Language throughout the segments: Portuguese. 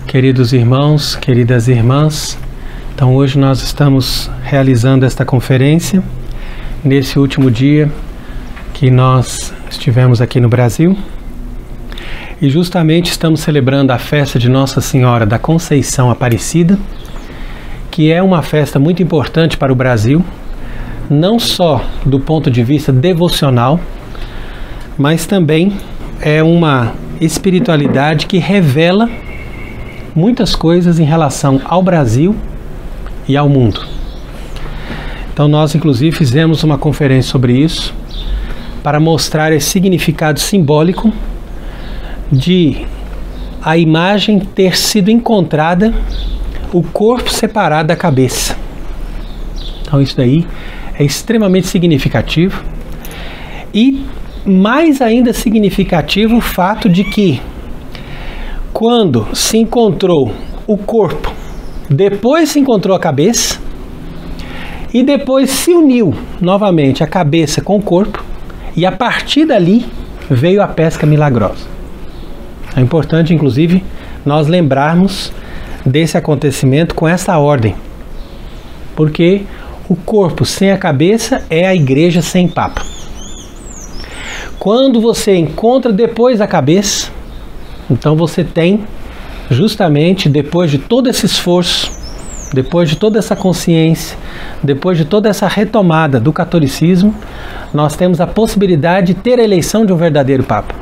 queridos irmãos, queridas irmãs. Então hoje nós estamos realizando esta conferência nesse último dia que nós estivemos aqui no Brasil e justamente estamos celebrando a festa de Nossa Senhora da Conceição Aparecida, que é uma festa muito importante para o Brasil, não só do ponto de vista devocional, mas também é uma espiritualidade que revela muitas coisas em relação ao Brasil e ao mundo. Então nós inclusive fizemos uma conferência sobre isso para mostrar esse significado simbólico de a imagem ter sido encontrada, o corpo separado da cabeça. Então isso daí é extremamente significativo e mais ainda significativo o fato de que quando se encontrou o corpo, depois se encontrou a cabeça e depois se uniu novamente a cabeça com o corpo e a partir dali veio a pesca milagrosa. É importante inclusive nós lembrarmos desse acontecimento com essa ordem, porque o corpo sem a cabeça é a igreja sem papa. Quando você encontra depois a cabeça, então você tem, justamente depois de todo esse esforço, depois de toda essa consciência, depois de toda essa retomada do catolicismo, nós temos a possibilidade de ter a eleição de um verdadeiro Papa.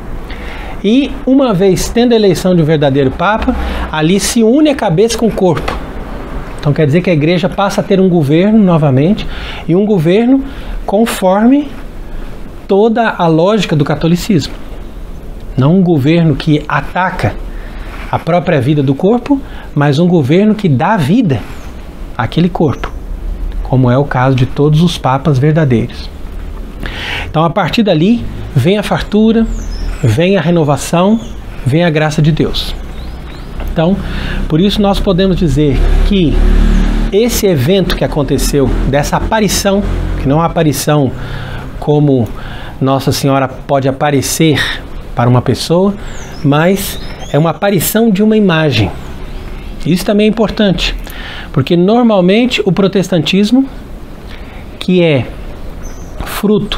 E uma vez tendo a eleição de um verdadeiro Papa, ali se une a cabeça com o corpo. Então quer dizer que a igreja passa a ter um governo novamente, e um governo conforme toda a lógica do catolicismo. Não um governo que ataca a própria vida do corpo, mas um governo que dá vida àquele corpo, como é o caso de todos os papas verdadeiros. Então a partir dali vem a fartura, vem a renovação, vem a graça de Deus. Então, por isso nós podemos dizer que esse evento que aconteceu, dessa aparição, que não é uma aparição como Nossa Senhora pode aparecer para uma pessoa, mas é uma aparição de uma imagem. Isso também é importante, porque normalmente o protestantismo, que é fruto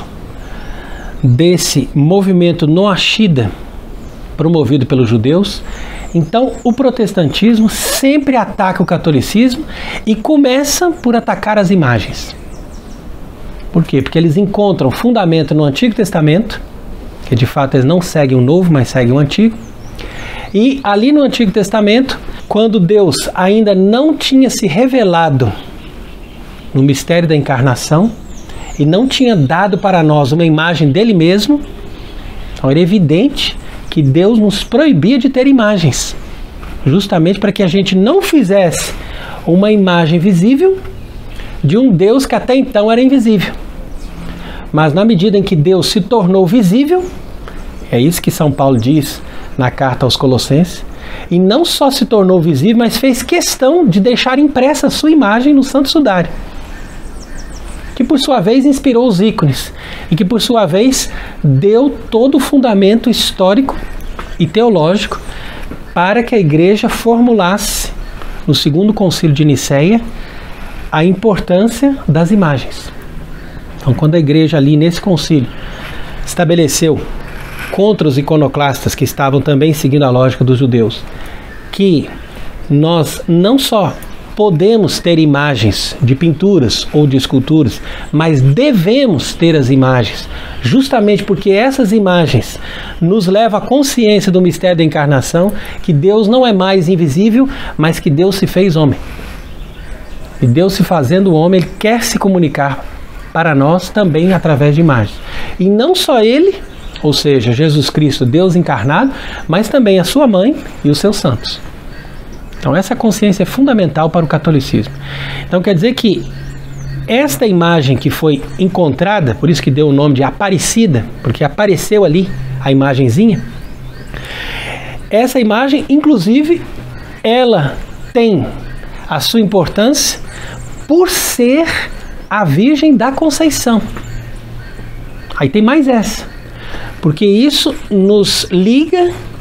desse movimento noachida promovido pelos judeus, então o protestantismo sempre ataca o catolicismo e começa por atacar as imagens. Por quê? Porque eles encontram fundamento no Antigo Testamento, que de fato eles não seguem o Novo, mas seguem o Antigo. E ali no Antigo Testamento, quando Deus ainda não tinha se revelado no mistério da encarnação e não tinha dado para nós uma imagem dele mesmo, então era evidente que Deus nos proibia de ter imagens, justamente para que a gente não fizesse uma imagem visível de um Deus que até então era invisível. Mas na medida em que Deus se tornou visível, é isso que São Paulo diz na carta aos Colossenses, e não só se tornou visível, mas fez questão de deixar impressa a sua imagem no Santo Sudário, que por sua vez inspirou os ícones, e que por sua vez deu todo o fundamento histórico e teológico para que a igreja formulasse, no segundo concílio de Nicéia, a importância das imagens. Então, quando a igreja ali nesse concílio estabeleceu contra os iconoclastas que estavam também seguindo a lógica dos judeus, que nós não só podemos ter imagens de pinturas ou de esculturas, mas devemos ter as imagens, justamente porque essas imagens nos levam à consciência do mistério da encarnação, que Deus não é mais invisível, mas que Deus se fez homem. E Deus se fazendo homem, Ele quer se comunicar para nós também através de imagens. E não só Ele, ou seja, Jesus Cristo, Deus encarnado, mas também a sua mãe e os seus santos. Então essa consciência é fundamental para o catolicismo. Então quer dizer que esta imagem que foi encontrada, por isso que deu o nome de Aparecida, porque apareceu ali a imagenzinha, essa imagem, inclusive, ela tem a sua importância por ser a Virgem da Conceição. Aí tem mais essa, porque isso nos liga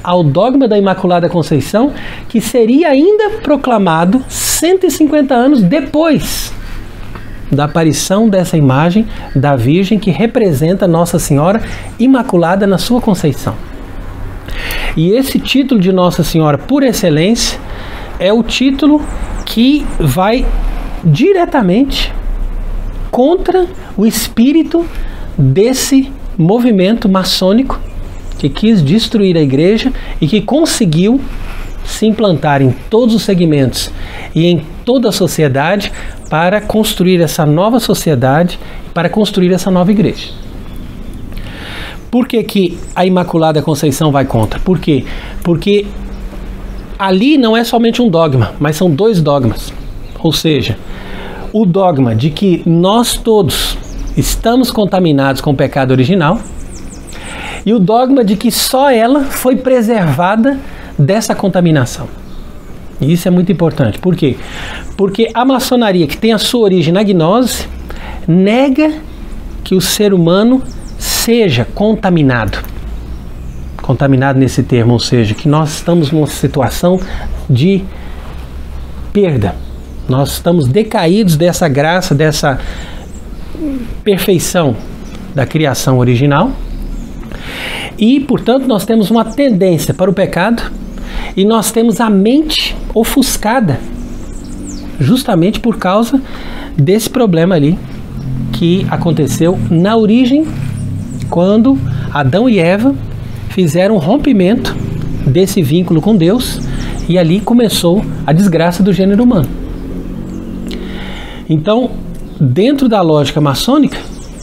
ao dogma da Imaculada Conceição, que seria ainda proclamado 150 anos depois da aparição dessa imagem da Virgem que representa Nossa Senhora Imaculada na sua Conceição. E esse título de Nossa Senhora por excelência é o título que vai diretamente contra o espírito desse movimento maçônico que quis destruir a igreja e que conseguiu se implantar em todos os segmentos e em toda a sociedade para construir essa nova sociedade, para construir essa nova igreja. Por que que a Imaculada Conceição vai contra? Por quê? Porque ali não é somente um dogma, mas são dois dogmas. Ou seja, o dogma de que nós todos estamos contaminados com o pecado original e o dogma de que só ela foi preservada dessa contaminação. E isso é muito importante. Por quê? Porque a maçonaria, que tem a sua origem na gnose, nega que o ser humano seja contaminado. Contaminado nesse termo, ou seja, que nós estamos numa situação de perda. Nós estamos decaídos dessa graça, dessa perfeição da criação original. E, portanto, nós temos uma tendência para o pecado e nós temos a mente ofuscada justamente por causa desse problema ali que aconteceu na origem, quando Adão e Eva fizeram um rompimento desse vínculo com Deus e ali começou a desgraça do gênero humano. Então, dentro da lógica maçônica,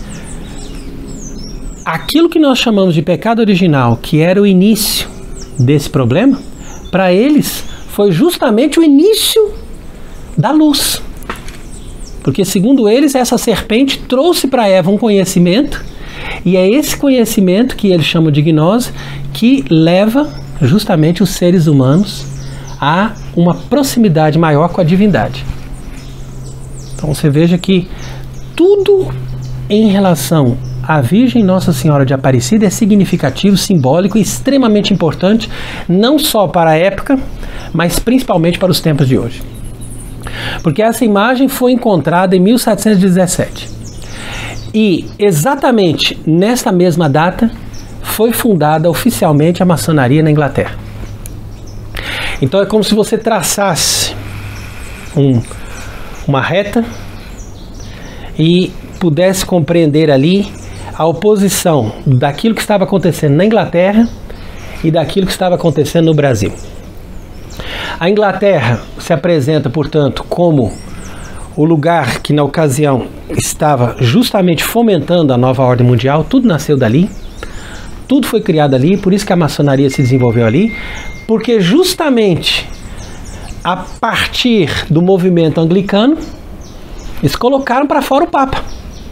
aquilo que nós chamamos de pecado original, que era o início desse problema, para eles foi justamente o início da luz. Porque, segundo eles, essa serpente trouxe para Eva um conhecimento, e é esse conhecimento que eles chamam de gnose que leva justamente os seres humanos a uma proximidade maior com a divindade. Então você veja que tudo em relação à Virgem Nossa Senhora de Aparecida é significativo, simbólico e extremamente importante, não só para a época, mas principalmente para os tempos de hoje. Porque essa imagem foi encontrada em 1717. E exatamente nesta mesma data foi fundada oficialmente a maçonaria na Inglaterra. Então é como se você traçasse uma reta e pudesse compreender ali a oposição daquilo que estava acontecendo na Inglaterra e daquilo que estava acontecendo no Brasil. A Inglaterra se apresenta, portanto, como o lugar que na ocasião estava justamente fomentando a nova ordem mundial. Tudo nasceu dali, tudo foi criado ali, por isso que a maçonaria se desenvolveu ali, porque justamente a partir do movimento anglicano eles colocaram para fora o Papa.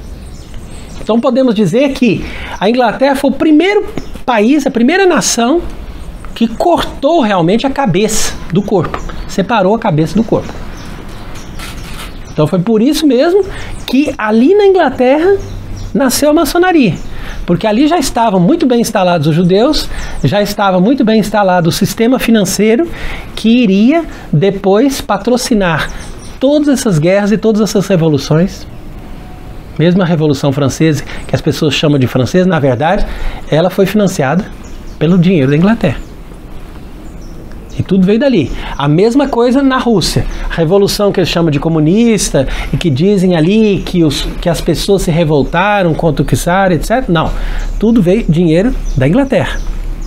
Então podemos dizer que a Inglaterra foi o primeiro país, a primeira nação que cortou realmente a cabeça do corpo, separou a cabeça do corpo. Então foi por isso mesmo que ali na Inglaterra nasceu a maçonaria, porque ali já estavam muito bem instalados os judeus, já estava muito bem instalado o sistema financeiro que iria depois patrocinar todas essas guerras e todas essas revoluções. Mesmo a Revolução Francesa, que as pessoas chamam de francesa, na verdade, ela foi financiada pelo dinheiro da Inglaterra. E tudo veio dali. A mesma coisa na Rússia. A revolução que eles chamam de comunista e que dizem ali que as pessoas se revoltaram contra o czar, etc. Não. Tudo veio dinheiro da Inglaterra.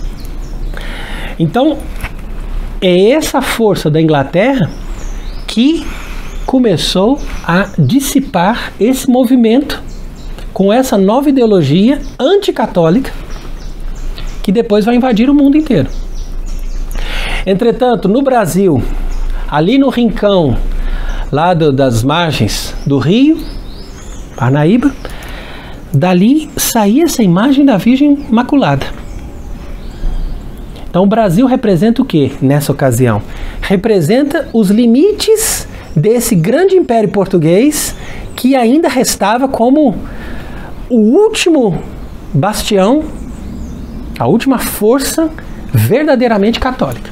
Então, é essa força da Inglaterra que começou a dissipar esse movimento com essa nova ideologia anticatólica que depois vai invadir o mundo inteiro. Entretanto, no Brasil, ali no rincão, lá das margens do Rio, Parnaíba, dali saía essa imagem da Virgem Imaculada. Então o Brasil representa o que nessa ocasião? Representa os limites desse grande império português que ainda restava como o último bastião, a última força verdadeiramente católica.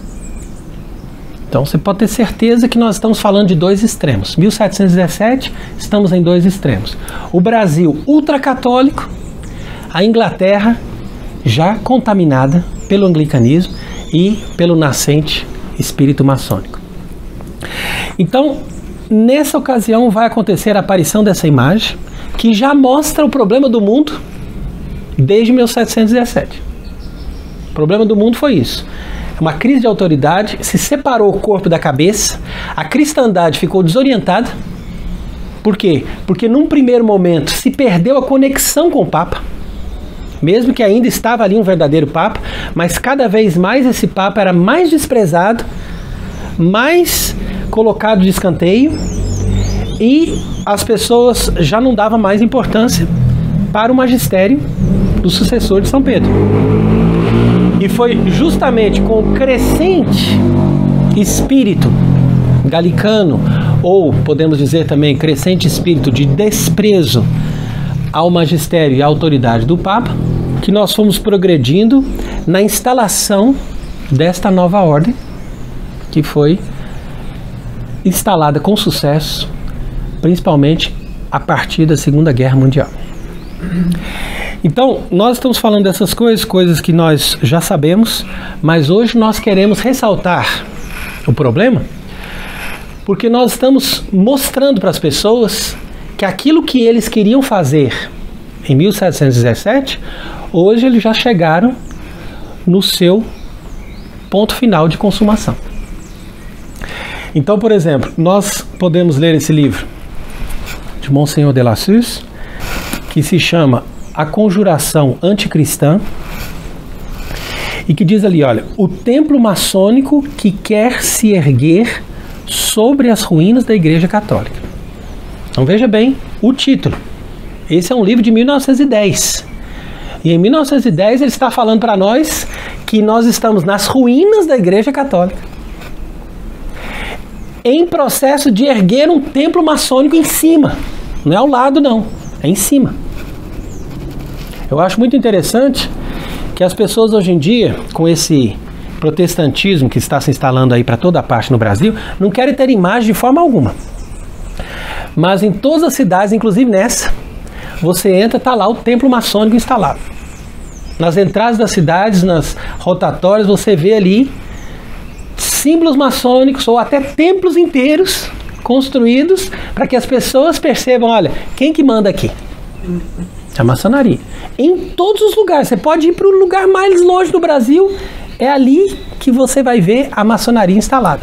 Então você pode ter certeza que nós estamos falando de dois extremos. 1717, estamos em dois extremos. O Brasil ultracatólico, a Inglaterra já contaminada pelo anglicanismo e pelo nascente espírito maçônico. Então, nessa ocasião vai acontecer a aparição dessa imagem, que já mostra o problema do mundo desde 1717. O problema do mundo foi isso. Uma crise de autoridade, se separou o corpo da cabeça, a cristandade ficou desorientada. Por quê? Porque num primeiro momento se perdeu a conexão com o Papa, mesmo que ainda estava ali um verdadeiro Papa, mas cada vez mais esse Papa era mais desprezado, mais colocado de escanteio, e as pessoas já não davam mais importância para o magistério do sucessor de São Pedro. E foi justamente com o crescente espírito galicano, ou podemos dizer também crescente espírito de desprezo ao magistério e à autoridade do Papa, que nós fomos progredindo na instalação desta nova ordem, que foi instalada com sucesso, principalmente a partir da Segunda Guerra Mundial. Então, nós estamos falando dessas coisas que nós já sabemos, mas hoje nós queremos ressaltar o problema, porque nós estamos mostrando para as pessoas que aquilo que eles queriam fazer em 1717, hoje eles já chegaram no seu ponto final de consumação. Então, por exemplo, nós podemos ler esse livro de Monsenhor de Lassus, que se chama A Conjuração Anticristã, e que diz ali, olha, o templo maçônico que quer se erguer sobre as ruínas da Igreja Católica. Então veja bem o título. Esse é um livro de 1910. E em 1910 ele está falando para nós que nós estamos nas ruínas da Igreja Católica, em processo de erguer um templo maçônico em cima. Não é ao lado, não. É em cima. Eu acho muito interessante que as pessoas hoje em dia, com esse protestantismo que está se instalando aí para toda parte no Brasil, não querem ter imagem de forma alguma. Mas em todas as cidades, inclusive nessa, você entra, está lá o templo maçônico instalado. Nas entradas das cidades, nas rotatórias, você vê ali símbolos maçônicos ou até templos inteiros construídos para que as pessoas percebam, olha, quem que manda aqui? É a maçonaria. Em todos os lugares. Você pode ir para o lugar mais longe do Brasil, é ali que você vai ver a maçonaria instalada.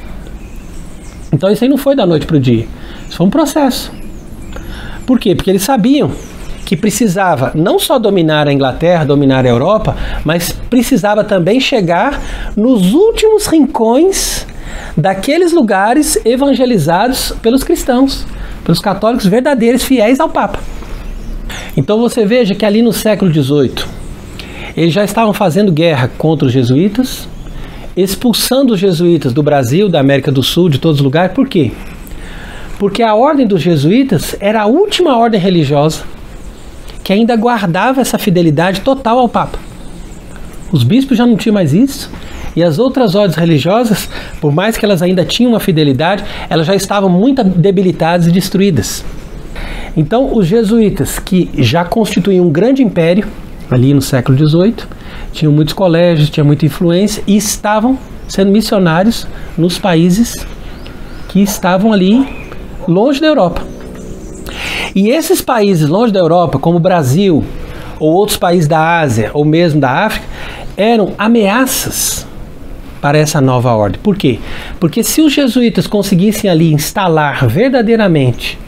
Então isso aí não foi da noite para o dia. Isso foi um processo. Por quê? Porque eles sabiam que precisava não só dominar a Inglaterra, dominar a Europa, mas precisava também chegar nos últimos rincões daqueles lugares evangelizados pelos cristãos, pelos católicos verdadeiros, fiéis ao Papa. Então você veja que ali no século XVIII, eles já estavam fazendo guerra contra os jesuítas, expulsando os jesuítas do Brasil, da América do Sul, de todos os lugares. Por quê? Porque a ordem dos jesuítas era a última ordem religiosa que ainda guardava essa fidelidade total ao Papa. Os bispos já não tinham mais isso, e as outras ordens religiosas, por mais que elas ainda tinham uma fidelidade, elas já estavam muito debilitadas e destruídas. Então, os jesuítas, que já constituíam um grande império, ali no século XVIII, tinham muitos colégios, tinham muita influência, e estavam sendo missionários nos países que estavam ali longe da Europa. E esses países longe da Europa, como o Brasil, ou outros países da Ásia, ou mesmo da África, eram ameaças para essa nova ordem. Por quê? Porque se os jesuítas conseguissem ali instalar verdadeiramente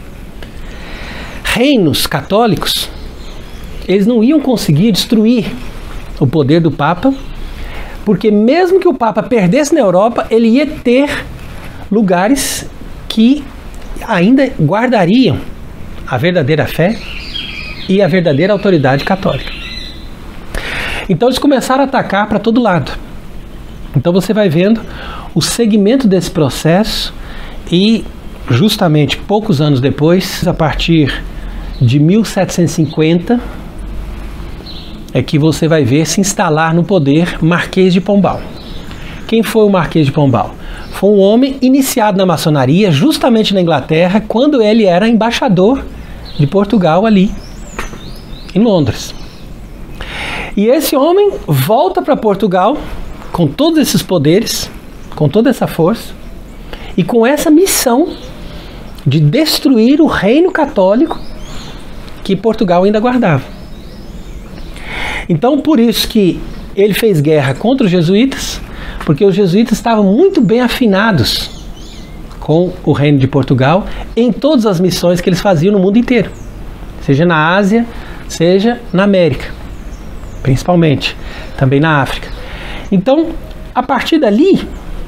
reinos católicos, eles não iam conseguir destruir o poder do Papa, porque mesmo que o Papa perdesse na Europa, ele ia ter lugares que ainda guardariam a verdadeira fé e a verdadeira autoridade católica. Então eles começaram a atacar para todo lado. Então você vai vendo o segmento desse processo, e justamente poucos anos depois, a partir de 1750, é que você vai ver se instalar no poder Marquês de Pombal. Quem foi o Marquês de Pombal? Foi um homem iniciado na maçonaria justamente na Inglaterra, quando ele era embaixador de Portugal ali em Londres. E esse homem volta para Portugal com todos esses poderes, com toda essa força e com essa missão de destruir o reino católico que Portugal ainda guardava. Então, por isso que ele fez guerra contra os jesuítas, porque os jesuítas estavam muito bem afinados com o reino de Portugal em todas as missões que eles faziam no mundo inteiro, seja na Ásia, seja na América, principalmente, também na África. Então, a partir dali,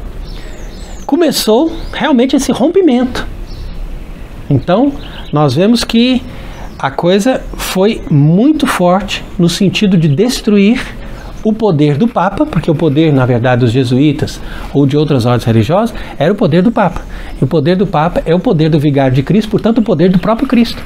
começou realmente esse rompimento. Então, nós vemos que a coisa foi muito forte no sentido de destruir o poder do Papa, porque o poder, na verdade, dos jesuítas ou de outras ordens religiosas era o poder do Papa. E o poder do Papa é o poder do vigário de Cristo, portanto, o poder do próprio Cristo.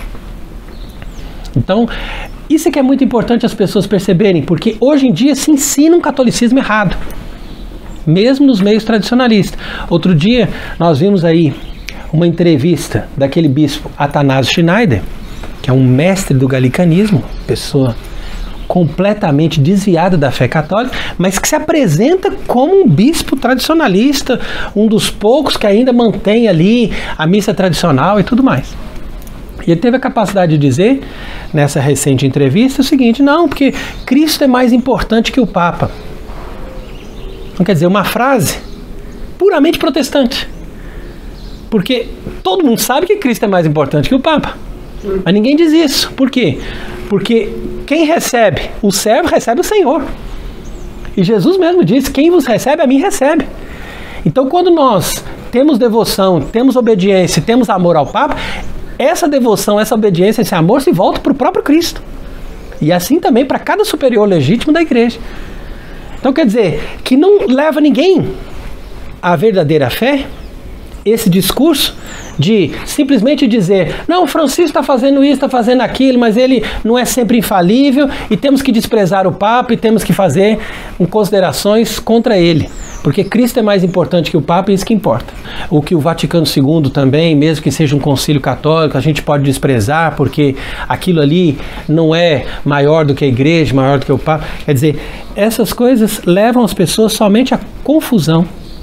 Então, isso é que é muito importante as pessoas perceberem, porque hoje em dia se ensina um catolicismo errado, mesmo nos meios tradicionalistas. Outro dia, nós vimos aí uma entrevista daquele bispo Athanásio Schneider, que é um mestre do galicanismo, pessoa completamente desviada da fé católica, mas que se apresenta como um bispo tradicionalista, um dos poucos que ainda mantém ali a missa tradicional e tudo mais. E ele teve a capacidade de dizer, nessa recente entrevista, o seguinte: não, porque Cristo é mais importante que o Papa. Não quer dizer, uma frase puramente protestante. Porque todo mundo sabe que Cristo é mais importante que o Papa. Mas ninguém diz isso. Por quê? Porque quem recebe o servo, recebe o Senhor. E Jesus mesmo disse: quem vos recebe, a mim recebe. Então, quando nós temos devoção, temos obediência, temos amor ao Papa, essa devoção, essa obediência, esse amor se volta para o próprio Cristo. E assim também para cada superior legítimo da igreja. Então, quer dizer, que não leva ninguém à verdadeira fé esse discurso de simplesmente dizer: não, Francisco está fazendo isso, está fazendo aquilo, mas ele não é sempre infalível e temos que desprezar o Papa e temos que fazer considerações contra ele, porque Cristo é mais importante que o Papa, e isso que importa. O que o Vaticano II também, mesmo que seja um concílio católico, a gente pode desprezar porque aquilo ali não é maior do que a igreja, maior do que o Papa. Quer dizer, essas coisas levam as pessoas somente à confusão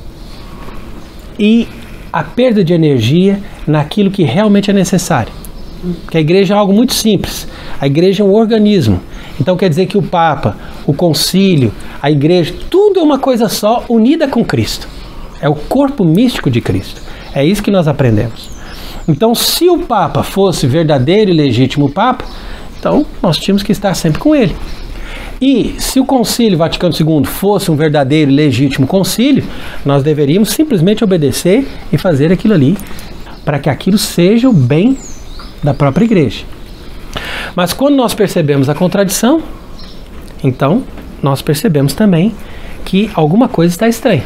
e a perda de energia naquilo que realmente é necessário. Porque a igreja é algo muito simples. A igreja é um organismo. Então quer dizer que o Papa, o concílio, a igreja, tudo é uma coisa só, unida com Cristo. É o corpo místico de Cristo. É isso que nós aprendemos. Então, se o Papa fosse verdadeiro e legítimo Papa, então nós tínhamos que estar sempre com ele. E se o Concílio Vaticano II fosse um verdadeiro e legítimo concílio, nós deveríamos simplesmente obedecer e fazer aquilo ali, para que aquilo seja o bem da própria igreja. Mas quando nós percebemos a contradição, então nós percebemos também que alguma coisa está estranha.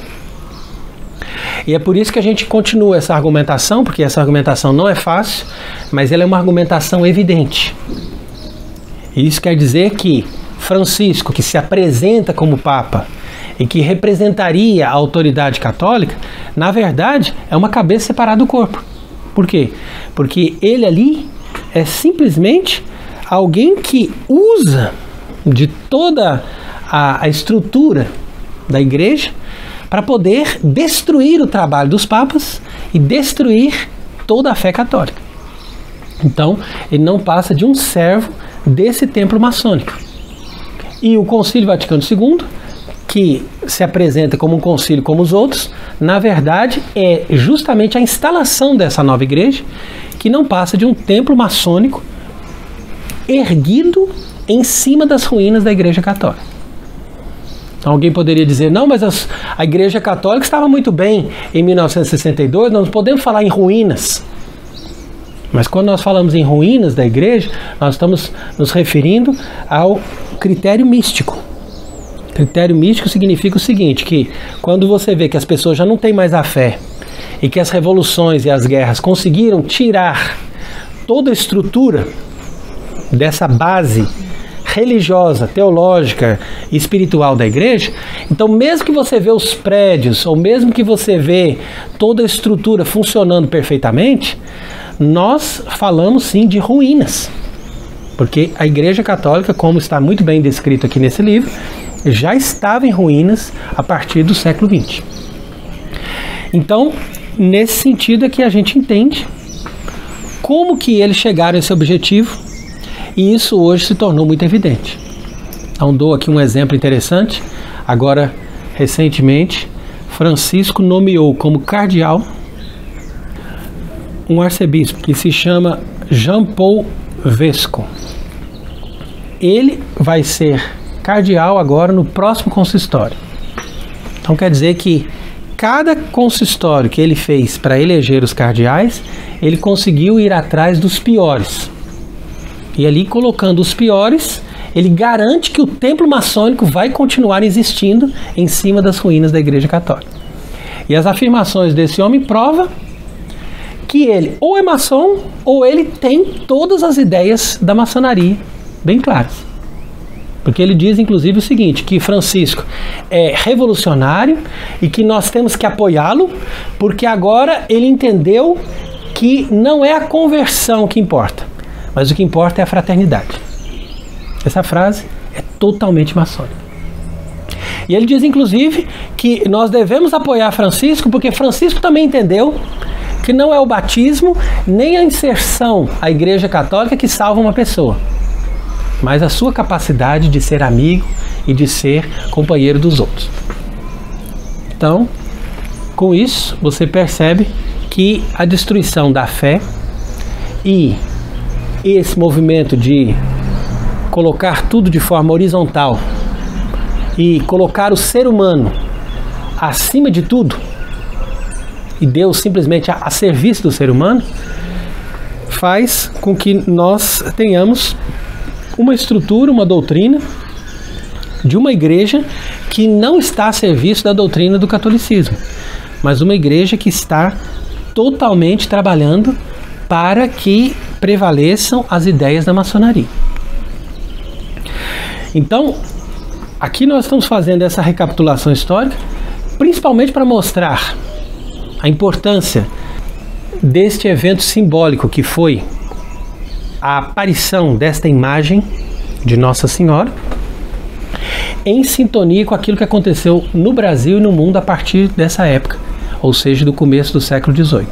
E é por isso que a gente continua essa argumentação, porque essa argumentação não é fácil, mas ela é uma argumentação evidente. E isso quer dizer que Francisco, que se apresenta como Papa e que representaria a autoridade católica, na verdade é uma cabeça separada do corpo. Por quê? Porque ele ali é simplesmente alguém que usa de toda a estrutura da igreja para poder destruir o trabalho dos papas e destruir toda a fé católica. Então, ele não passa de um servo desse templo maçônico. E o Concílio Vaticano II, que se apresenta como um concílio como os outros, na verdade é justamente a instalação dessa nova igreja, que não passa de um templo maçônico erguido em cima das ruínas da Igreja Católica. Então, alguém poderia dizer: não, mas a Igreja Católica estava muito bem em 1962, nós não podemos falar em ruínas. Mas quando nós falamos em ruínas da igreja, nós estamos nos referindo ao critério místico. Critério místico significa o seguinte, que quando você vê que as pessoas já não têm mais a fé e que as revoluções e as guerras conseguiram tirar toda a estrutura dessa base religiosa, teológica e espiritual da igreja, então mesmo que você vê os prédios, ou mesmo que você vê toda a estrutura funcionando perfeitamente, nós falamos sim de ruínas. Porque a Igreja Católica, como está muito bem descrito aqui nesse livro, já estava em ruínas a partir do século XX. Então, nesse sentido é que a gente entende como que eles chegaram a esse objetivo, e isso hoje se tornou muito evidente. Então, dou aqui um exemplo interessante. Agora, recentemente, Francisco nomeou como cardeal um arcebispo que se chama Jean Paul Vesco. Ele vai ser cardeal agora no próximo consistório. Então quer dizer que cada consistório que ele fez para eleger os cardeais, ele conseguiu ir atrás dos piores. E ali, colocando os piores, ele garante que o templo maçônico vai continuar existindo em cima das ruínas da Igreja Católica. E as afirmações desse homem provam que ele ou é maçom, ou ele tem todas as ideias da maçonaria bem claras. Porque ele diz, inclusive, o seguinte, que Francisco é revolucionário e que nós temos que apoiá-lo, porque agora ele entendeu que não é a conversão que importa, mas o que importa é a fraternidade. Essa frase é totalmente maçônica. E ele diz, inclusive, que nós devemos apoiar Francisco, porque Francisco também entendeu que não é o batismo, nem a inserção à Igreja Católica que salva uma pessoa, mas a sua capacidade de ser amigo e de ser companheiro dos outros. Então, com isso, você percebe que a destruição da fé e esse movimento de colocar tudo de forma horizontal e colocar o ser humano acima de tudo, e Deus simplesmente a serviço do ser humano, faz com que nós tenhamos uma estrutura, uma doutrina de uma igreja que não está a serviço da doutrina do catolicismo, mas uma igreja que está totalmente trabalhando para que prevaleçam as ideias da maçonaria. Então, aqui nós estamos fazendo essa recapitulação histórica, principalmente para mostrar a importância deste evento simbólico que foi a aparição desta imagem de Nossa Senhora, em sintonia com aquilo que aconteceu no Brasil e no mundo a partir dessa época, ou seja, do começo do século XVIII.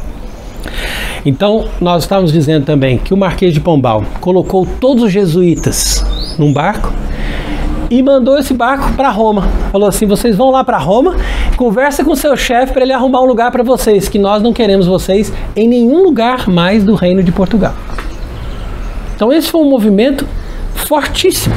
Então, nós estávamos dizendo também que o Marquês de Pombal colocou todos os jesuítas num barco e mandou esse barco para Roma. Falou assim, vocês vão lá para Roma, conversa com o seu chefe para ele arrumar um lugar para vocês, que nós não queremos vocês em nenhum lugar mais do Reino de Portugal. Então esse foi um movimento fortíssimo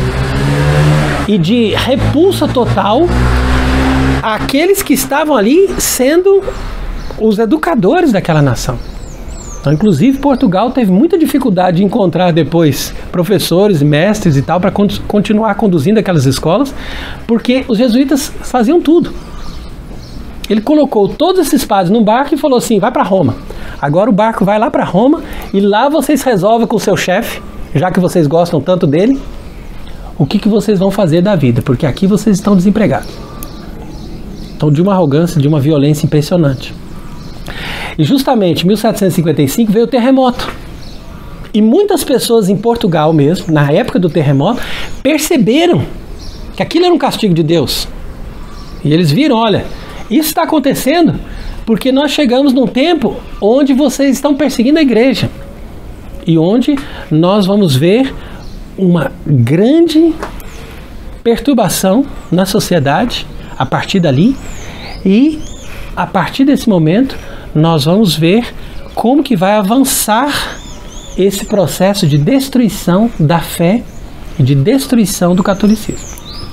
e de repulsa total àqueles que estavam ali sendo os educadores daquela nação. Então, inclusive, Portugal teve muita dificuldade de encontrar depois professores, mestres e tal para continuar conduzindo aquelas escolas, porque os jesuítas faziam tudo. Ele colocou todos esses padres num barco e falou assim, vai para Roma. Agora o barco vai lá para Roma e lá vocês resolvem com o seu chefe, já que vocês gostam tanto dele, o que vocês vão fazer da vida, porque aqui vocês estão desempregados. Então, de uma arrogância, de uma violência impressionante. E justamente em 1755 veio o terremoto. E muitas pessoas em Portugal mesmo, na época do terremoto, perceberam que aquilo era um castigo de Deus. E eles viram, olha, isso está acontecendo porque nós chegamos num tempo onde vocês estão perseguindo a igreja. E onde nós vamos ver uma grande perturbação na sociedade a partir dali. E a partir desse momento nós vamos ver como que vai avançar esse processo de destruição da fé e de destruição do catolicismo.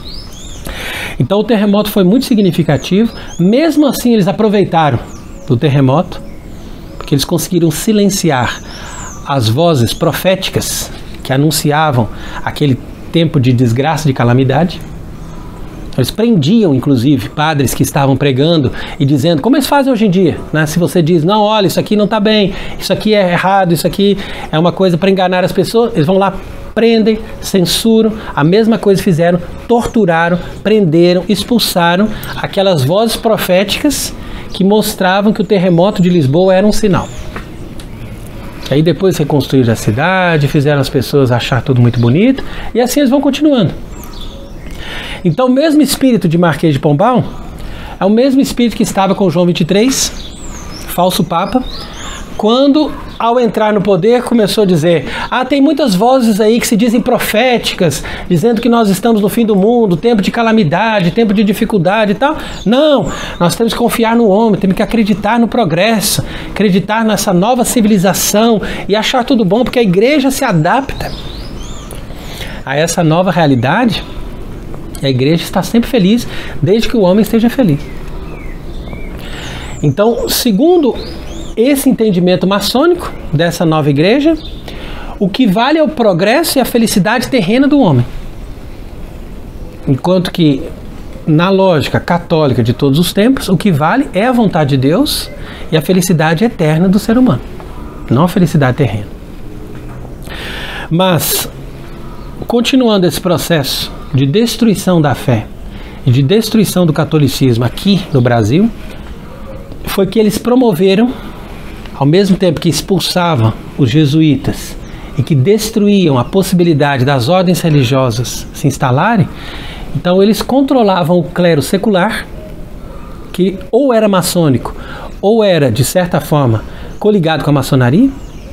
Então o terremoto foi muito significativo. Mesmo assim eles aproveitaram do terremoto, porque eles conseguiram silenciar as vozes proféticas que anunciavam aquele tempo de desgraça, de calamidade. Eles prendiam, inclusive, padres que estavam pregando e dizendo, como eles fazem hoje em dia, né? Se você diz, não, olha, isso aqui não está bem, isso aqui é errado, isso aqui é uma coisa para enganar as pessoas, eles vão lá, prendem, censuram, a mesma coisa fizeram, torturaram, prenderam, expulsaram aquelas vozes proféticas que mostravam que o terremoto de Lisboa era um sinal. Aí depois reconstruíram a cidade, fizeram as pessoas achar tudo muito bonito, e assim eles vão continuando. Então o mesmo espírito de Marquês de Pombal é o mesmo espírito que estava com João XXIII, falso papa, quando ao entrar no poder começou a dizer: tem muitas vozes aí que se dizem proféticas, dizendo que nós estamos no fim do mundo, tempo de calamidade, tempo de dificuldade e tal. Não, nós temos que confiar no homem, temos que acreditar no progresso, acreditar nessa nova civilização e achar tudo bom, porque a igreja se adapta a essa nova realidade. A igreja está sempre feliz, desde que o homem esteja feliz. Então, segundo esse entendimento maçônico dessa nova igreja, o que vale é o progresso e a felicidade terrena do homem. Enquanto que, na lógica católica de todos os tempos, o que vale é a vontade de Deus e a felicidade eterna do ser humano, não a felicidade terrena. Mas, continuando esse processo de destruição da fé e de destruição do catolicismo aqui no Brasil, foi que eles promoveram, ao mesmo tempo que expulsavam os jesuítas e que destruíam a possibilidade das ordens religiosas se instalarem, então eles controlavam o clero secular, que ou era maçônico ou era, de certa forma, coligado com a maçonaria,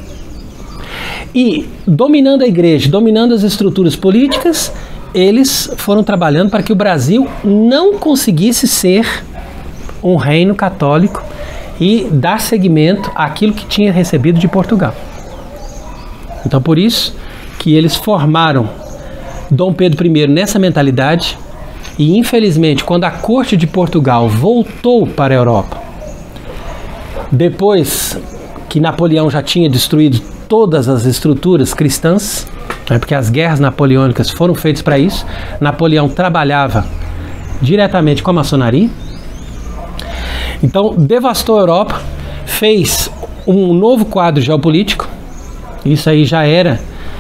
e dominando a igreja, dominando as estruturas políticas, eles foram trabalhando para que o Brasil não conseguisse ser um reino católico e dar seguimento àquilo que tinha recebido de Portugal. Então, por isso que eles formaram Dom Pedro I nessa mentalidade, e infelizmente, quando a corte de Portugal voltou para a Europa, depois que Napoleão já tinha destruído todas as estruturas cristãs, porque as guerras napoleônicas foram feitas para isso, Napoleão trabalhava diretamente com a maçonaria. Então, devastou a Europa, fez um novo quadro geopolítico. Isso aí já era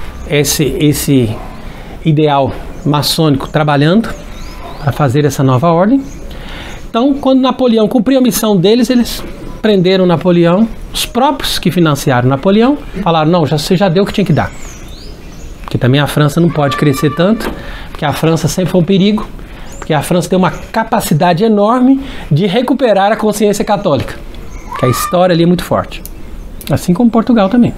esse ideal maçônico trabalhando para fazer essa nova ordem. Então, quando Napoleão cumpriu a missão deles, eles prenderam Napoleão. Os próprios que financiaram Napoleão falaram: não, você já deu o que tinha que dar. Porque também a França não pode crescer tanto, porque a França sempre foi um perigo. Porque a França tem uma capacidade enorme de recuperar a consciência católica, que a história ali é muito forte, assim como Portugal também.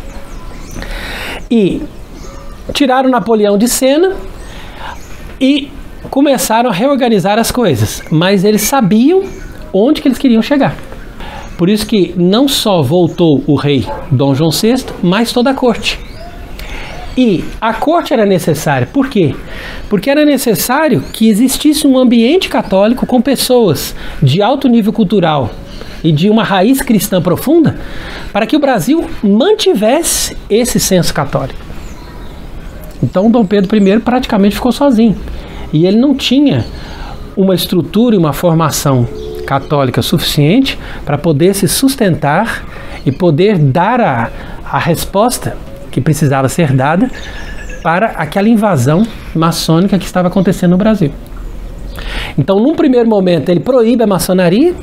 E tiraram Napoleão de cena e começaram a reorganizar as coisas, mas eles sabiam onde que eles queriam chegar. Por isso que não só voltou o rei Dom João VI, mas toda a corte. E a corte era necessária. Por quê? Porque era necessário que existisse um ambiente católico com pessoas de alto nível cultural e de uma raiz cristã profunda, para que o Brasil mantivesse esse senso católico. Então Dom Pedro I praticamente ficou sozinho. E ele não tinha uma estrutura e uma formação católica suficiente para poder se sustentar e poder dar a resposta que precisava ser dada para aquela invasão maçônica que estava acontecendo no Brasil. Então, num primeiro momento, ele proíbe a maçonaria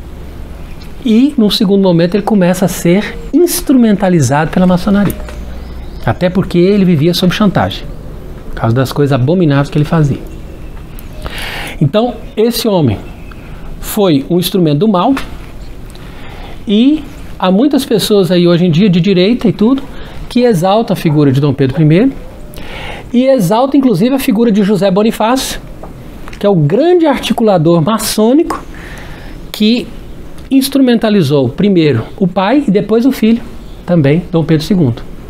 e, num segundo momento, ele começa a ser instrumentalizado pela maçonaria. Até porque ele vivia sob chantagem, por causa das coisas abomináveis que ele fazia. Então, esse homem foi um instrumento do mal, e há muitas pessoas aí hoje em dia, de direita e tudo, que exalta a figura de Dom Pedro I e exalta inclusive a figura de José Bonifácio, que é o grande articulador maçônico que instrumentalizou primeiro o pai e depois o filho, também Dom Pedro II.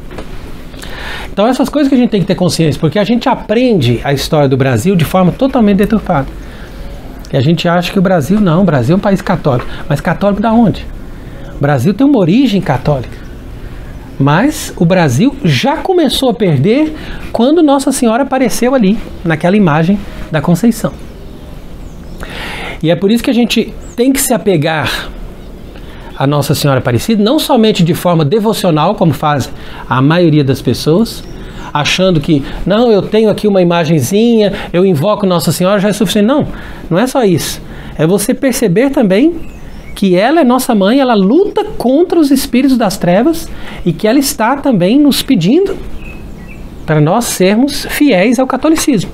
Então essas coisas que a gente tem que ter consciência, porque a gente aprende a história do Brasil de forma totalmente deturpada. E a gente acha que o Brasil não, o Brasil é um país católico. Mas católico da onde? O Brasil tem uma origem católica. Mas o Brasil já começou a perder quando Nossa Senhora apareceu ali, naquela imagem da Conceição. E é por isso que a gente tem que se apegar a Nossa Senhora Aparecida, não somente de forma devocional, como faz a maioria das pessoas. achando que, não, eu tenho aqui uma imagenzinha, eu invoco Nossa Senhora, já é suficiente. Não, não é só isso. É você perceber também que ela é nossa mãe, ela luta contra os espíritos das trevas e que ela está também nos pedindo para nós sermos fiéis ao catolicismo.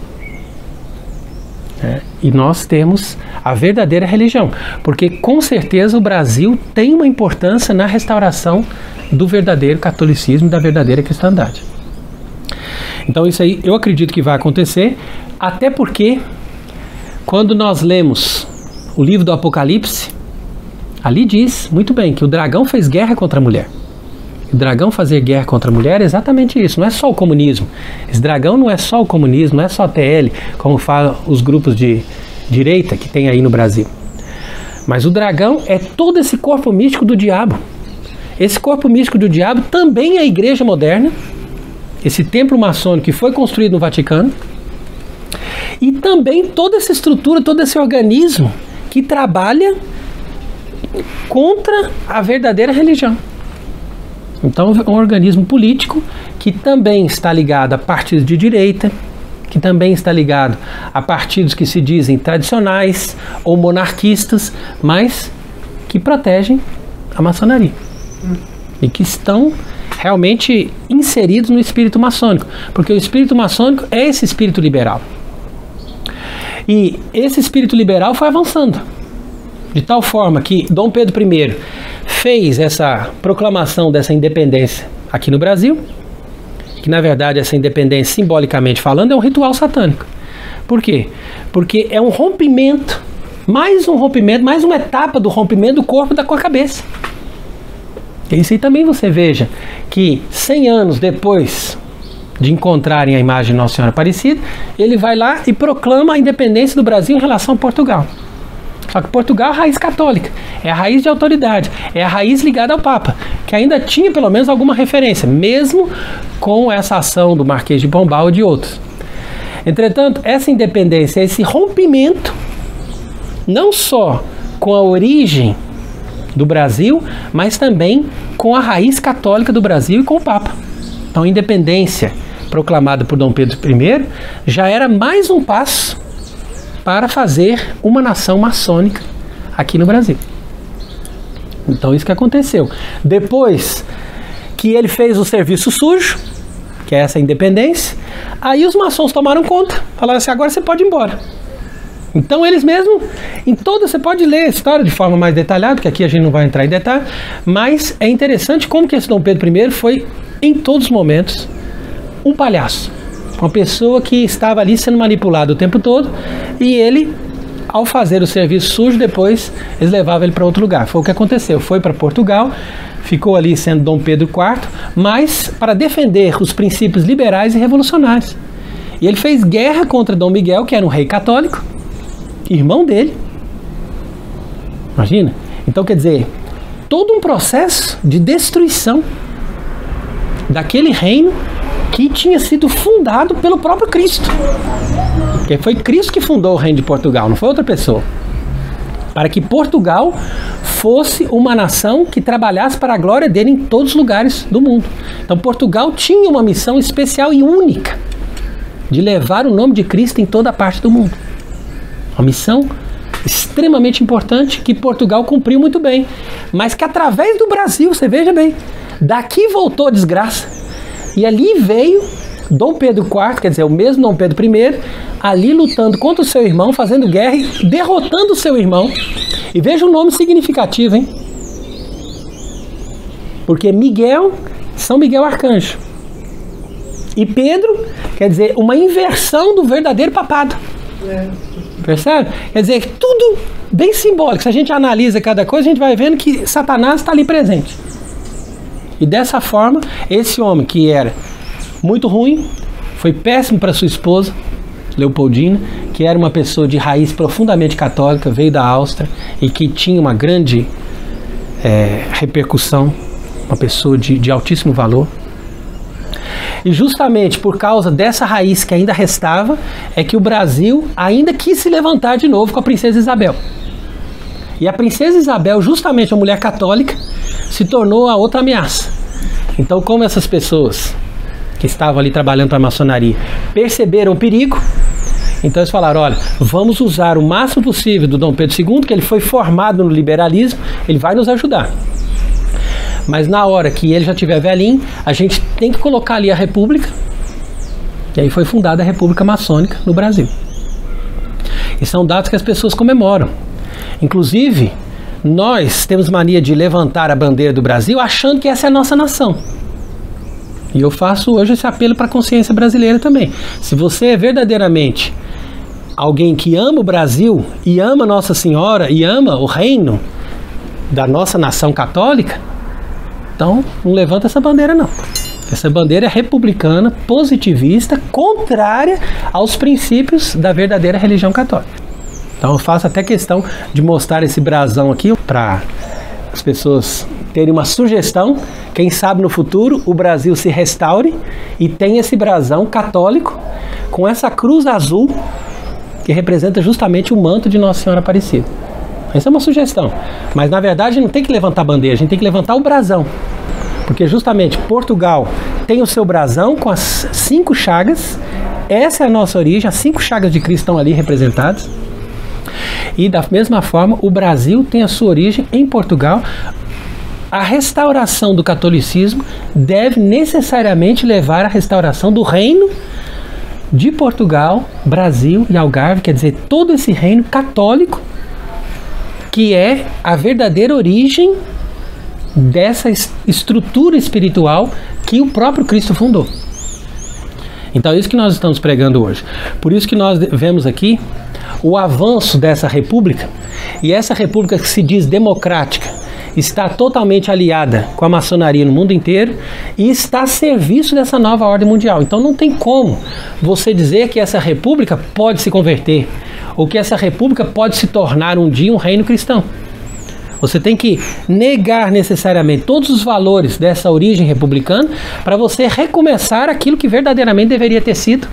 E nós temos a verdadeira religião, porque com certeza o Brasil tem uma importância na restauração do verdadeiro catolicismo e da verdadeira cristandade. Então isso aí eu acredito que vai acontecer, até porque quando nós lemos o livro do Apocalipse, ali diz muito bem que o dragão fez guerra contra a mulher. O dragão fazer guerra contra a mulher é exatamente isso, não é só o comunismo. Esse dragão não é só o comunismo, não é só a TL, como falam os grupos de direita que tem aí no Brasil. Mas o dragão é todo esse corpo místico do diabo. Esse corpo místico do diabo também é a igreja moderna, esse templo maçônico que foi construído no Vaticano, e também toda essa estrutura, todo esse organismo que trabalha contra a verdadeira religião. Então é um organismo político que também está ligado a partidos de direita, que também está ligado a partidos que se dizem tradicionais ou monarquistas, mas que protegem a maçonaria e que estão realmente inseridos no espírito maçônico, porque o espírito maçônico é esse espírito liberal. E esse espírito liberal foi avançando, de tal forma que Dom Pedro I fez essa proclamação dessa independência aqui no Brasil, que na verdade essa independência, simbolicamente falando, é um ritual satânico. Por quê? Porque é um rompimento, mais uma etapa do rompimento do corpo com a cabeça. E isso aí também você veja que 100 anos depois de encontrarem a imagem de Nossa Senhora Aparecida, ele vai lá e proclama a independência do Brasil em relação a Portugal. Só que Portugal é a raiz católica, é a raiz de autoridade, é a raiz ligada ao Papa, que ainda tinha pelo menos alguma referência, mesmo com essa ação do Marquês de Pombal e de outros. Entretanto, essa independência, esse rompimento, não só com a origem do Brasil, mas também com a raiz católica do Brasil e com o Papa. Então a independência proclamada por Dom Pedro I já era mais um passo para fazer uma nação maçônica aqui no Brasil. Então isso que aconteceu. Depois que ele fez o serviço sujo, que é essa independência, aí os maçons tomaram conta, falaram assim, agora você pode ir embora. Então eles mesmos, em toda, você pode ler a história de forma mais detalhada, porque aqui a gente não vai entrar em detalhe, mas é interessante como que esse Dom Pedro I foi, em todos os momentos, um palhaço. Uma pessoa que estava ali sendo manipulada o tempo todo, e ele, ao fazer o serviço sujo, depois eles levavam ele para outro lugar. Foi o que aconteceu. Foi para Portugal, ficou ali sendo Dom Pedro IV, mas para defender os princípios liberais e revolucionários. E ele fez guerra contra Dom Miguel, que era um rei católico, irmão dele. Imagina? Então, quer dizer, todo um processo de destruição daquele reino que tinha sido fundado pelo próprio Cristo. Porque foi Cristo que fundou o reino de Portugal, não foi outra pessoa. Para que Portugal fosse uma nação que trabalhasse para a glória dele em todos os lugares do mundo. Então Portugal tinha uma missão especial e única de levar o nome de Cristo em toda a parte do mundo. Uma missão extremamente importante que Portugal cumpriu muito bem, mas que através do Brasil, você veja bem, daqui voltou a desgraça. E ali veio Dom Pedro IV, quer dizer, o mesmo Dom Pedro I, ali lutando contra o seu irmão, fazendo guerra e derrotando o seu irmão. E veja o nome significativo, hein? Porque Miguel, São Miguel Arcanjo. E Pedro, quer dizer, uma inversão do verdadeiro papado. Percebe? Quer dizer, tudo bem simbólico. Se a gente analisa cada coisa, a gente vai vendo que Satanás está ali presente. E dessa forma, esse homem que era muito ruim, foi péssimo para sua esposa, Leopoldina, que era uma pessoa de raiz profundamente católica, veio da Áustria e que tinha uma grande repercussão, uma pessoa de altíssimo valor. E justamente por causa dessa raiz que ainda restava, é que o Brasil ainda quis se levantar de novo com a princesa Isabel. E a princesa Isabel, justamente uma mulher católica, se tornou a outra ameaça. Então, como essas pessoas que estavam ali trabalhando para a maçonaria, perceberam o perigo. Então eles falaram, olha, vamos usar o máximo possível do Dom Pedro II, que ele foi formado no liberalismo, ele vai nos ajudar. Mas na hora que ele já estiver velhinho, a gente tem que colocar ali a República. E aí foi fundada a República Maçônica no Brasil. E são datas que as pessoas comemoram. Inclusive, nós temos mania de levantar a bandeira do Brasil achando que essa é a nossa nação. E eu faço hoje esse apelo para a consciência brasileira também. Se você é verdadeiramente alguém que ama o Brasil e ama Nossa Senhora e ama o reino da nossa nação católica, então não levanta essa bandeira não. Essa bandeira é republicana, positivista, contrária aos princípios da verdadeira religião católica. Então eu faço até questão de mostrar esse brasão aqui para as pessoas terem uma sugestão. Quem sabe no futuro o Brasil se restaure e tenha esse brasão católico com essa cruz azul que representa justamente o manto de Nossa Senhora Aparecida. Essa é uma sugestão. Mas na verdade não tem que levantar a bandeira, a gente tem que levantar o brasão. Porque justamente Portugal tem o seu brasão com as 5 chagas. Essa é a nossa origem, as 5 chagas de Cristo estão ali representadas. E da mesma forma, o Brasil tem a sua origem em Portugal. A restauração do catolicismo deve necessariamente levar à restauração do reino de Portugal, Brasil e Algarve, quer dizer, todo esse reino católico, que é a verdadeira origem dessa estrutura espiritual que o próprio Cristo fundou. Então é isso que nós estamos pregando hoje. Por isso que nós vemos aqui o avanço dessa república, e essa república que se diz democrática está totalmente aliada com a maçonaria no mundo inteiro e está a serviço dessa nova ordem mundial. Então não tem como você dizer que essa república pode se converter ou que essa república pode se tornar um dia um reino cristão. Você tem que negar necessariamente todos os valores dessa origem republicana para você recomeçar aquilo que verdadeiramente deveria ter sido.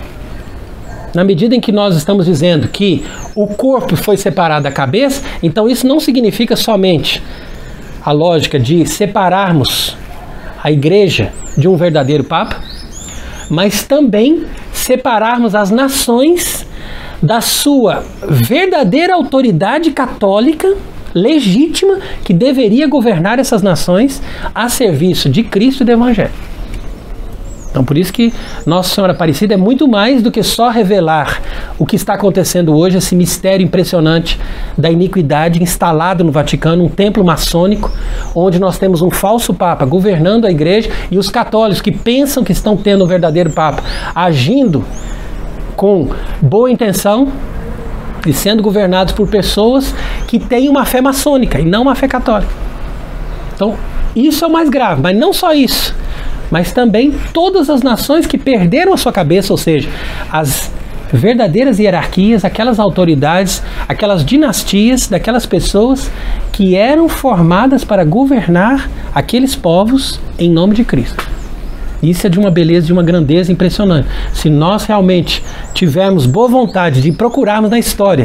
Na medida em que nós estamos dizendo que o corpo foi separado da cabeça, então isso não significa somente a lógica de separarmos a igreja de um verdadeiro papa, mas também separarmos as nações da sua verdadeira autoridade católica legítima que deveria governar essas nações a serviço de Cristo e do Evangelho. Então por isso que Nossa Senhora Aparecida é muito mais do que só revelar o que está acontecendo hoje, esse mistério impressionante da iniquidade instalado no Vaticano, um templo maçônico, onde nós temos um falso Papa governando a igreja e os católicos que pensam que estão tendo um verdadeiro Papa agindo com boa intenção e sendo governados por pessoas que têm uma fé maçônica e não uma fé católica. Então isso é o mais grave, mas não só isso, mas também todas as nações que perderam a sua cabeça, ou seja, as verdadeiras hierarquias, aquelas autoridades, aquelas dinastias daquelas pessoas que eram formadas para governar aqueles povos em nome de Cristo. Isso é de uma beleza, de uma grandeza impressionante. Se nós realmente tivermos boa vontade de procurarmos na história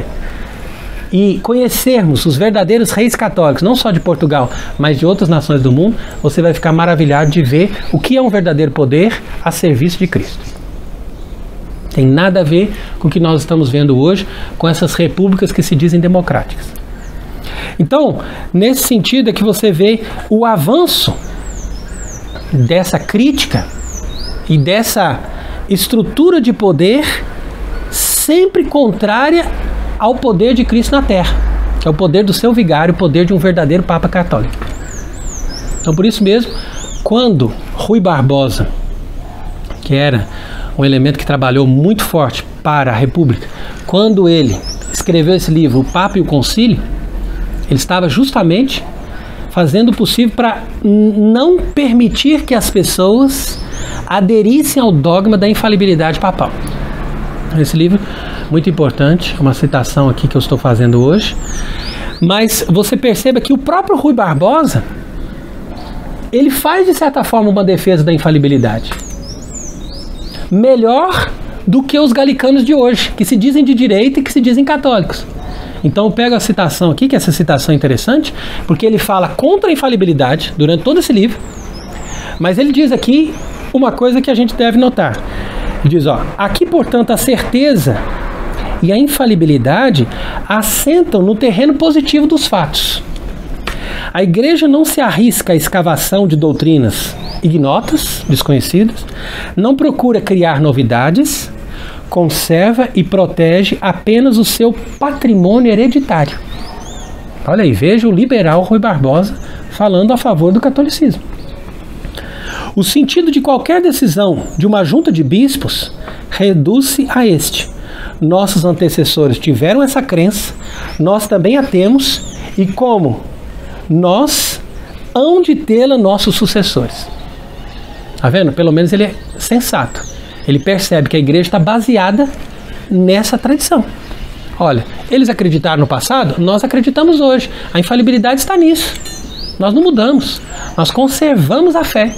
e conhecermos os verdadeiros reis católicos, não só de Portugal, mas de outras nações do mundo, você vai ficar maravilhado de ver o que é um verdadeiro poder a serviço de Cristo. Tem nada a ver com o que nós estamos vendo hoje, com essas repúblicas que se dizem democráticas. Então, nesse sentido é que você vê o avanço dessa crítica e dessa estrutura de poder sempre contrária ao poder de Cristo na Terra, que é o poder do seu vigário, o poder de um verdadeiro Papa católico. Então por isso mesmo, quando Rui Barbosa, que era um elemento que trabalhou muito forte para a República, quando ele escreveu esse livro, O Papa e o Concílio, ele estava justamente fazendo o possível para não permitir que as pessoas aderissem ao dogma da infalibilidade papal. Esse livro, muito importante, uma citação aqui que eu estou fazendo hoje, mas você perceba que o próprio Rui Barbosa, ele faz de certa forma uma defesa da infalibilidade. Melhor do que os galicanos de hoje, que se dizem de direita e que se dizem católicos. Então eu pego a citação aqui, que essa citação é interessante, porque ele fala contra a infalibilidade durante todo esse livro, mas ele diz aqui uma coisa que a gente deve notar. Diz, ó, aqui, portanto, a certeza e a infalibilidade assentam no terreno positivo dos fatos. A igreja não se arrisca à escavação de doutrinas ignotas, desconhecidas, não procura criar novidades, conserva e protege apenas o seu patrimônio hereditário. Olha aí, veja o liberal Rui Barbosa falando a favor do catolicismo. O sentido de qualquer decisão de uma junta de bispos reduz-se a este. Nossos antecessores tiveram essa crença, nós também a temos, e como nós hão de tê-la nossos sucessores. Tá vendo? Pelo menos ele é sensato. Ele percebe que a igreja está baseada nessa tradição. Olha, eles acreditaram no passado, nós acreditamos hoje. A infalibilidade está nisso. Nós não mudamos, nós conservamos a fé.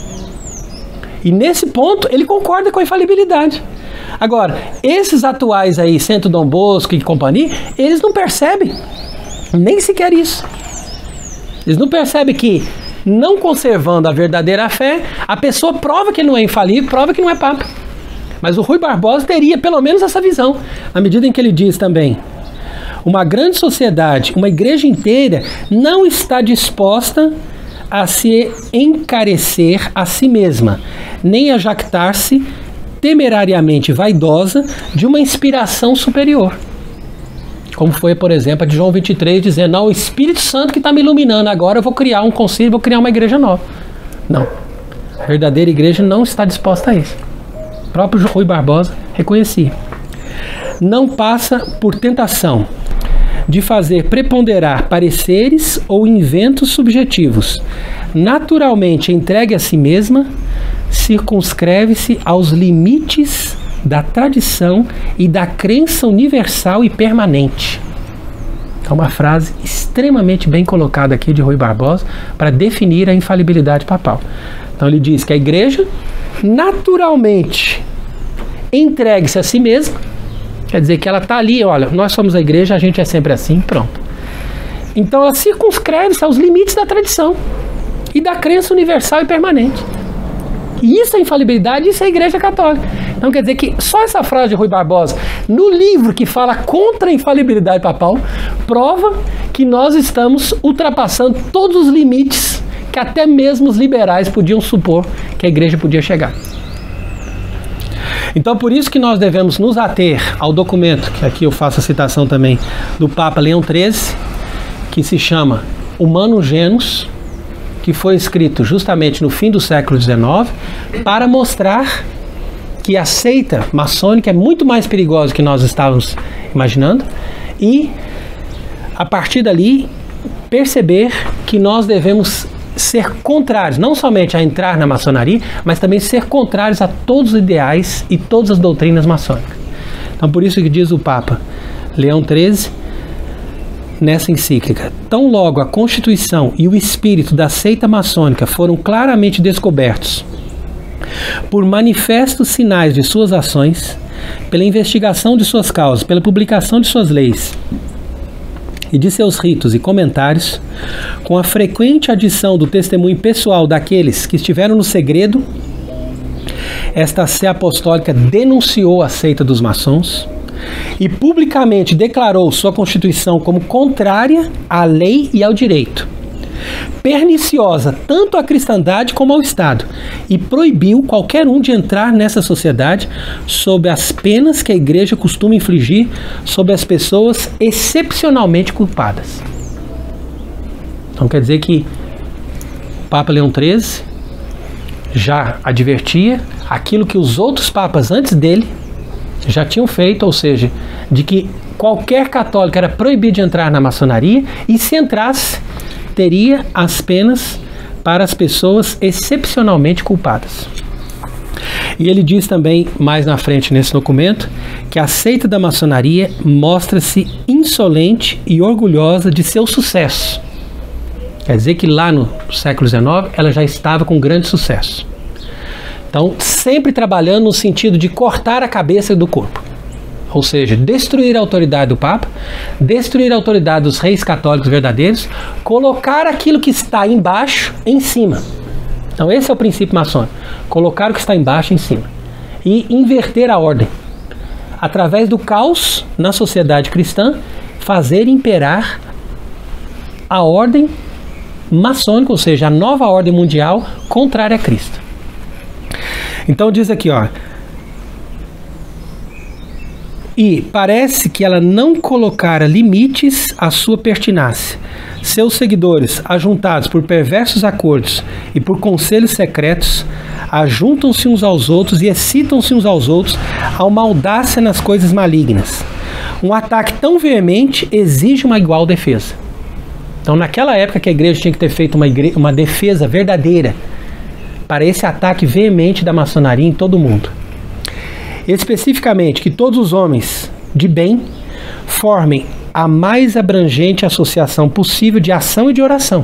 E nesse ponto ele concorda com a infalibilidade. Agora, esses atuais aí, Centro Dom Bosco e companhia, eles não percebem nem sequer isso. Eles não percebem que, não conservando a verdadeira fé, a pessoa prova que ele não é infalível, prova que não é papa. Mas o Rui Barbosa teria pelo menos essa visão, na medida em que ele diz também: uma grande sociedade, uma igreja inteira, não está disposta a se encarecer a si mesma, nem a jactar-se temerariamente vaidosa de uma inspiração superior. Como foi, por exemplo, a de João 23, dizendo: não, o Espírito Santo que está me iluminando, agora eu vou criar um concílio, vou criar uma igreja nova. Não. A verdadeira igreja não está disposta a isso. O próprio Rui Barbosa reconhecia. Não passa por tentação de fazer preponderar pareceres ou inventos subjetivos. Naturalmente entregue a si mesma, circunscreve-se aos limites da tradição e da crença universal e permanente. É uma frase extremamente bem colocada aqui de Rui Barbosa para definir a infalibilidade papal. Então ele diz que a igreja naturalmente entregue-se a si mesma, quer dizer que ela está ali, olha, nós somos a igreja, a gente é sempre assim, pronto. Então ela circunscreve-se aos limites da tradição e da crença universal e permanente. E isso é infalibilidade, isso é a igreja católica. Então quer dizer que só essa frase de Rui Barbosa, no livro que fala contra a infalibilidade papal, prova que nós estamos ultrapassando todos os limites que até mesmo os liberais podiam supor que a igreja podia chegar. Então por isso que nós devemos nos ater ao documento, que aqui eu faço a citação também, do Papa Leão XIII, que se chama Humanum Genus, que foi escrito justamente no fim do século XIX, para mostrar que a seita maçônica é muito mais perigosa do que nós estávamos imaginando, e a partir dali perceber que nós devemos ser contrários, não somente a entrar na maçonaria, mas também ser contrários a todos os ideais e todas as doutrinas maçônicas. Então por isso que diz o Papa Leão XIII nessa encíclica: tão logo a constituição e o espírito da seita maçônica foram claramente descobertos por manifestos sinais de suas ações, pela investigação de suas causas, pela publicação de suas leis e de seus ritos e comentários, com a frequente adição do testemunho pessoal daqueles que estiveram no segredo, esta sé apostólica denunciou a seita dos maçons e publicamente declarou sua constituição como contrária à lei e ao direito, perniciosa tanto à cristandade como ao Estado, e proibiu qualquer um de entrar nessa sociedade sob as penas que a igreja costuma infligir sobre as pessoas excepcionalmente culpadas. Então quer dizer que o Papa Leão XIII já advertia aquilo que os outros papas antes dele já tinham feito, ou seja, de que qualquer católico era proibido de entrar na maçonaria, e se entrasse, teria as penas para as pessoas excepcionalmente culpadas. E ele diz também, mais na frente nesse documento, que a seita da maçonaria mostra-se insolente e orgulhosa de seu sucesso. Quer dizer que lá no século XIX ela já estava com grande sucesso. Então, sempre trabalhando no sentido de cortar a cabeça do corpo. Ou seja, destruir a autoridade do Papa, destruir a autoridade dos reis católicos verdadeiros, colocar aquilo que está embaixo em cima. Então esse é o princípio maçônico. Colocar o que está embaixo em cima. E inverter a ordem. Através do caos na sociedade cristã, fazer imperar a ordem maçônica, ou seja, a nova ordem mundial contrária a Cristo. Então diz aqui, ó. E parece que ela não colocara limites à sua pertinácia. Seus seguidores, ajuntados por perversos acordos e por conselhos secretos, ajuntam-se uns aos outros e excitam-se uns aos outros a uma audácia nas coisas malignas. Um ataque tão veemente exige uma igual defesa. Então, naquela época que a igreja tinha que ter feito uma defesa verdadeira para esse ataque veemente da maçonaria em todo o mundo. Especificamente, que todos os homens de bem formem a mais abrangente associação possível de ação e de oração.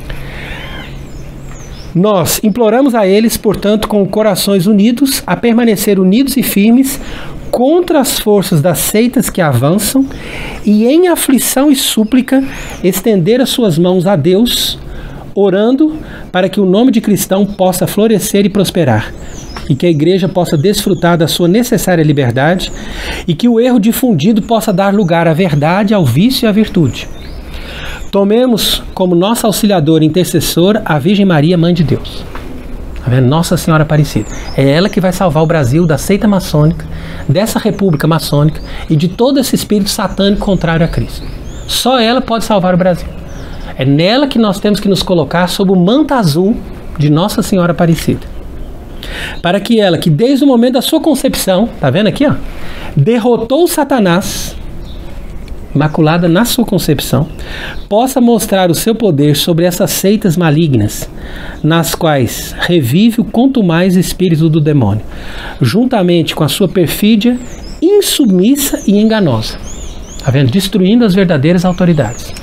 Nós imploramos a eles, portanto, com corações unidos, a permanecer unidos e firmes contra as forças das seitas que avançam e, em aflição e súplica, estender as suas mãos a Deus, orando para que o nome de cristão possa florescer e prosperar, e que a igreja possa desfrutar da sua necessária liberdade e que o erro difundido possa dar lugar à verdade, ao vício e à virtude. Tomemos como nossa auxiliadora e intercessora a Virgem Maria, Mãe de Deus. Tá vendo? Nossa Senhora Aparecida. É ela que vai salvar o Brasil da seita maçônica, dessa república maçônica e de todo esse espírito satânico contrário a Cristo. Só ela pode salvar o Brasil. É nela que nós temos que nos colocar sob o manto azul de Nossa Senhora Aparecida. Para que ela, que desde o momento da sua concepção, tá vendo aqui, ó, derrotou Satanás, imaculada na sua concepção, possa mostrar o seu poder sobre essas seitas malignas, nas quais revive o contumaz espírito do demônio, juntamente com a sua perfídia insubmissa e enganosa, tá vendo? Destruindo as verdadeiras autoridades.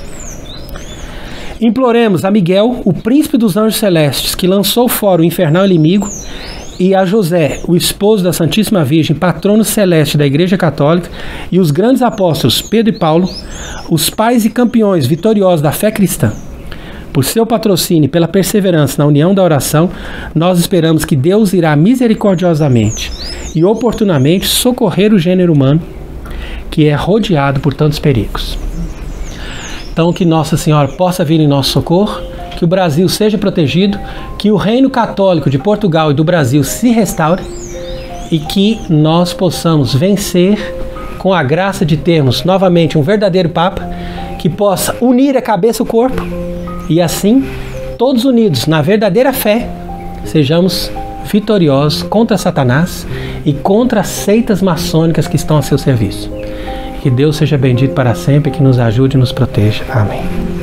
Imploremos a Miguel, o príncipe dos anjos celestes, que lançou fora o infernal inimigo, e a José, o esposo da Santíssima Virgem, patrono celeste da Igreja Católica, e os grandes apóstolos Pedro e Paulo, os pais e campeões vitoriosos da fé cristã. Por seu patrocínio e pela perseverança na união da oração, nós esperamos que Deus irá misericordiosamente e oportunamente socorrer o gênero humano, que é rodeado por tantos perigos. Então, que Nossa Senhora possa vir em nosso socorro, que o Brasil seja protegido, que o reino católico de Portugal e do Brasil se restaure e que nós possamos vencer com a graça de termos novamente um verdadeiro Papa que possa unir a cabeça e o corpo e assim, todos unidos na verdadeira fé, sejamos vitoriosos contra Satanás e contra as seitas maçônicas que estão a seu serviço. Que Deus seja bendito para sempre, que nos ajude e nos proteja. Amém.